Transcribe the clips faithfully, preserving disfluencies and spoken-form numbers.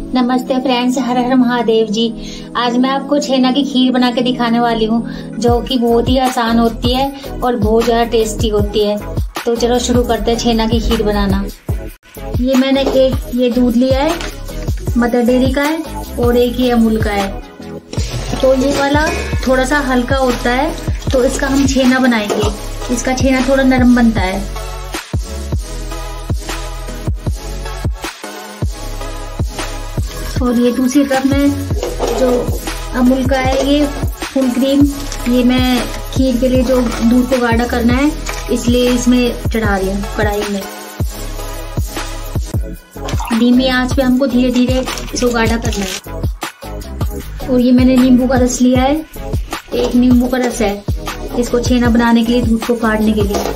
नमस्ते फ्रेंड्स, हर हर महादेव जी। आज मैं आपको छेना की खीर बना के दिखाने वाली हूँ, जो कि बहुत ही आसान होती है और बहुत ज्यादा टेस्टी होती है। तो चलो शुरू करते हैं छेना की खीर बनाना। ये मैंने एक ये दूध लिया है, मदर डेयरी का है, और एक ये अमूल का है। तो ये वाला थोड़ा सा हल्का होता है, तो इसका हम छेना बनाएंगे। इसका छेना थोड़ा नरम बनता है। और ये दूसरी तरफ में जो अमूल का है, ये फुल क्रीम, ये मैं खीर के लिए जो दूध को गाढ़ा करना है, इसलिए इसमें चढ़ा रही हूँ कढ़ाई में। धीमी आंच पे हमको धीरे धीरे इसको गाढ़ा करना है। और ये मैंने नींबू का रस लिया है, एक नींबू का रस है, इसको छेना बनाने के लिए, दूध को फाड़ने के लिए।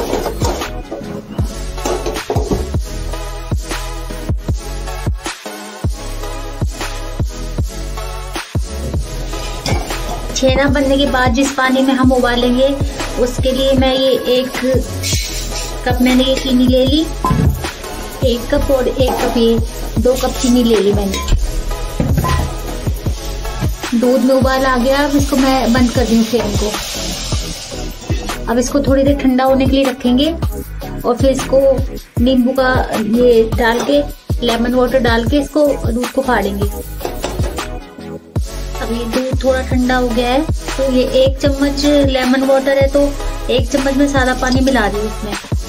छेना बनने के बाद जिस पानी में हम उबालेंगे, उसके लिए मैं ये एक कप मैंने ये चीनी ले ली, एक कप और एक कप ये दो कप चीनी ले ली मैंने। दूध में उबाल आ गया, अब इसको मैं बंद कर दी फ्लेम को। अब इसको थोड़ी देर ठंडा होने के लिए रखेंगे और फिर इसको नींबू का ये डाल के, लेमन वाटर डाल के इसको दूध को फाड़ेंगे। अब ये दूध थोड़ा ठंडा हो गया है, तो ये एक चम्मच लेमन वाटर है, तो एक चम्मच में सारा पानी मिला दी इसमें।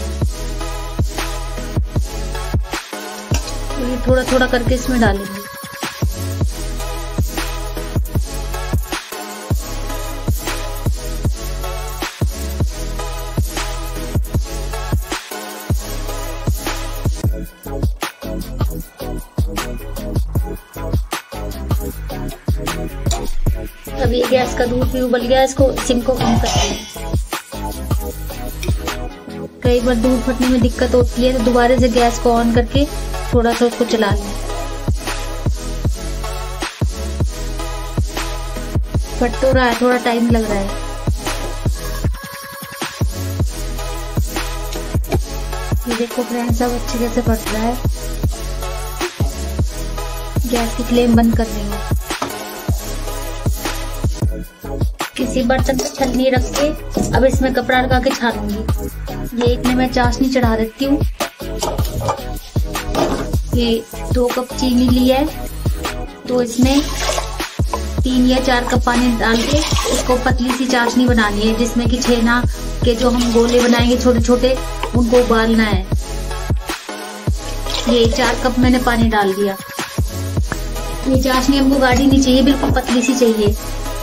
तो ये थोड़ा थोड़ा करके इसमें डालेंगे। अब ये गैस का दूध भी उबल गया, इसको सिम को कम करते हैं। कई बार दूध फटने में दिक्कत होती है, तो दोबारा से गैस को ऑन करके थोड़ा सा उसको चला लें। फट तो रहा है, थोड़ा टाइम लग रहा है। ये देखो फ्रेंड्स, अब अच्छे कैसे फट रहा है। गैस की फ्लेम बंद कर देंगे। किसी बर्तन पे छलनी रख के अब इसमें कपड़ा लगा के छानूंगी। ये एक में मैं चाशनी चढ़ा देती हूँ। ये दो कप चीनी ली है, तो इसमें तीन या चार कप पानी डाल के इसको पतली सी चाशनी बनानी है, जिसमें कि छेना के जो हम गोले बनाएंगे छोटे छोटे, उनको उबालना है। ये चार कप मैंने पानी डाल दिया। ये चाशनी हमको गाढ़ी नहीं चाहिए, बिल्कुल पतली सी चाहिए।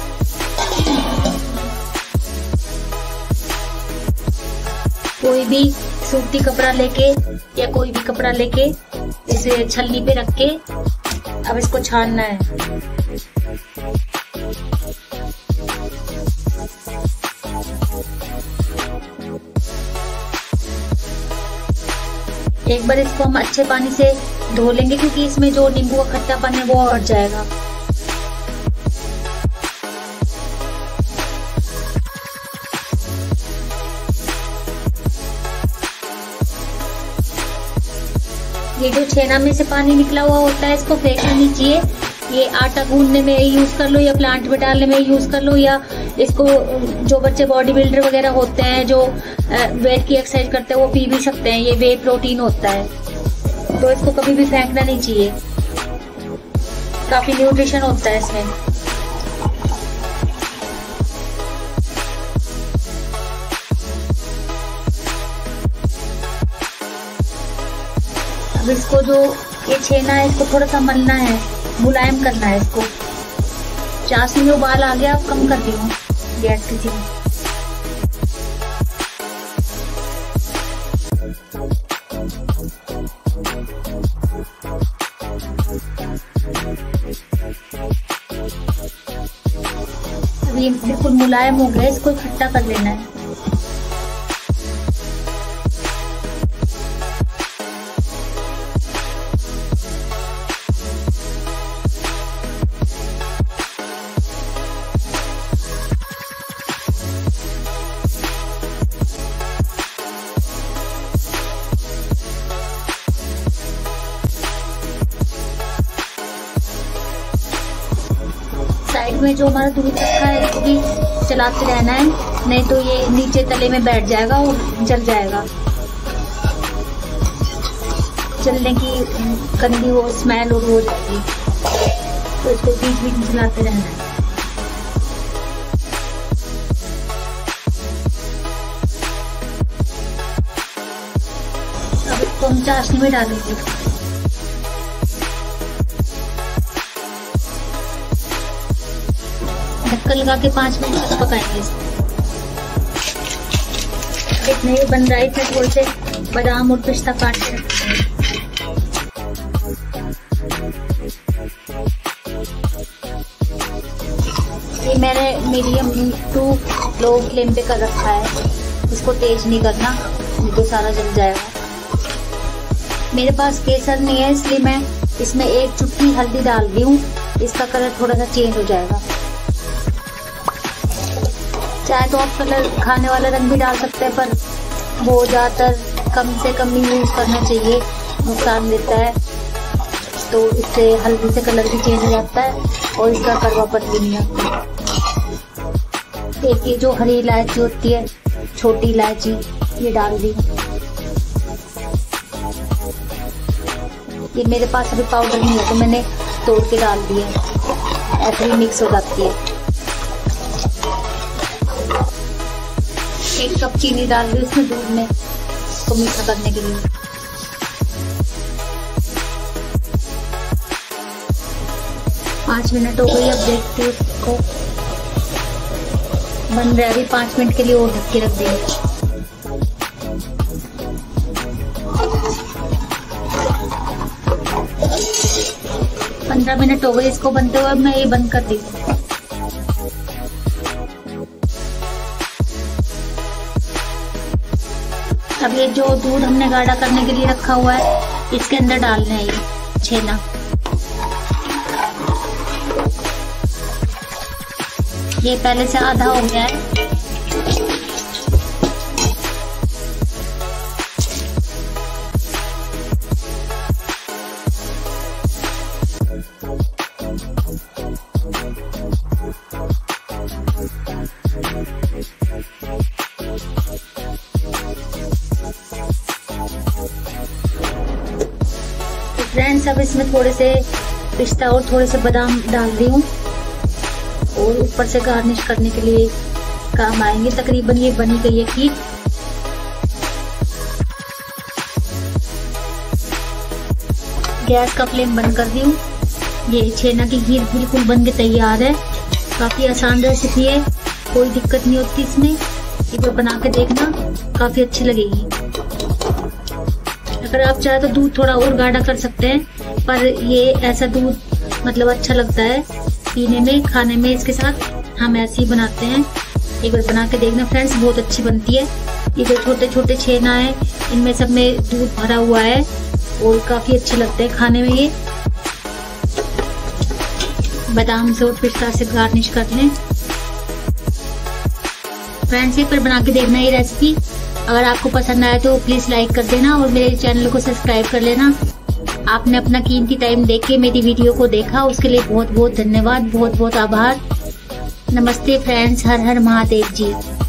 कोई भी सूती कपड़ा लेके या कोई भी कपड़ा लेके इसे छलनी पे रख के अब इसको छानना है। एक बार इसको हम अच्छे पानी से धो लेंगे, क्योंकि इसमें जो नींबू का खट्टापन है वो हट जाएगा। ये जो छेना में से पानी निकला हुआ होता है, इसको फेंकना नहीं चाहिए। ये आटा गूंदने में यूज कर लो, या प्लांट में डालने में यूज कर लो, या इसको जो बच्चे बॉडी बिल्डर वगैरह होते हैं, जो वेट की एक्सरसाइज करते हैं, वो पी भी सकते हैं। ये वे प्रोटीन होता है, तो इसको कभी भी फेंकना नहीं चाहिए। काफी न्यूट्रिशन होता है इसमें। अब इसको जो ये छेना है, इसको थोड़ा सा मलना है, मुलायम करना है इसको। चाशनी में उबाल आ गया, अब कम कर दी हूँ गैस की फ्लेम। अब ये बिल्कुल मुलायम हो गया, इसको इकट्ठा कर लेना है। में जो हमारा दूध रखा है इसको भी चलाते रहना है, नहीं तो ये नीचे तले में बैठ जाएगा और जल जाएगा। जलने की गंदी वो स्मेल और हो जाएगी, तो इसको बीच बीच में चलाते रहना है। अब इसको हम चाशनी में डालेंगे। ढक्कन लगा के पांच मिनट तक पकाएंगे इसको। इतने ये बन रहा है, इतने थोड़े से बादाम और पिस्ता काट के रखते हैं। ये मैंने मीडियम टू लो फ्लेम पे कर रखा है, इसको तेज नहीं करना, नहीं तो सारा जल जाएगा। मेरे पास केसर नहीं है, इसलिए मैं इसमें एक चुटकी हल्दी डाल रही हूँ, इसका कलर थोड़ा सा चेंज हो जाएगा। चाहे तो आप कलर खाने वाला रंग भी डाल सकते हैं, पर वो ज्यादातर कम से कम ही यूज करना चाहिए, नुकसान देता है। तो इससे हल्दी से कलर भी चेंज हो जाता है और इसका कड़वापन भी नहीं आता। एक ये जो हरी इलायची होती है, छोटी इलायची, ये डाल दी। ये मेरे पास अभी पाउडर नहीं है तो मैंने तोड़ के डाल दिए, ऐसे ही मिक्स हो जाती है। एक कप चीनी डाल दी इसमें दूध में, इसको मीठा करने के लिए। पाँच मिनट हो गई, अब देखते हैं इसको। बन रहा है, अभी पाँच मिनट के लिए और ढक के रख देंगे। पंद्रह मिनट हो गए इसको बनते हुए, अब मैं ये बंद कर दी। अब ये जो दूध हमने गाढ़ा करने के लिए रखा हुआ है, इसके अंदर डालना है ये छेना। ये पहले से आधा हो गया है। फ्रेंड्स, अब इसमें थोड़े से पिस्ता और थोड़े से बादाम डाल दी हूँ और ऊपर से गार्निश करने के लिए काम आएंगे। तकरीबन ये बनी गई है खीर। गैस का फ्लेम बंद कर दी हूँ। ये छेना की खीर बिल्कुल बन के तैयार है। काफी आसान रेसिपी है, कोई दिक्कत नहीं होती इसमें। एक बार बना के देखना, काफी अच्छी लगेगी। अगर आप चाहे तो दूध थोड़ा और गाढ़ा कर सकते हैं, पर ये ऐसा दूध मतलब अच्छा लगता है पीने में, खाने में। इसके साथ हम ऐसे ही बनाते हैं। एक बार बना के देखना फ्रेंड्स, बहुत अच्छी बनती है। ये जो छोटे छोटे छेना है, इनमें सब में दूध भरा हुआ है और काफी अच्छे लगते हैं खाने में। ये बादाम से और पिस्ता से गार्निश कर लें फ्रेंड्स। एक बार बना के देखना ये रेसिपी। अगर आपको पसंद आए तो प्लीज लाइक कर देना और मेरे चैनल को सब्सक्राइब कर लेना। आपने अपना कीमती टाइम देख के मेरी वीडियो को देखा, उसके लिए बहुत बहुत धन्यवाद, बहुत बहुत आभार। नमस्ते फ्रेंड्स, हर हर महादेव जी।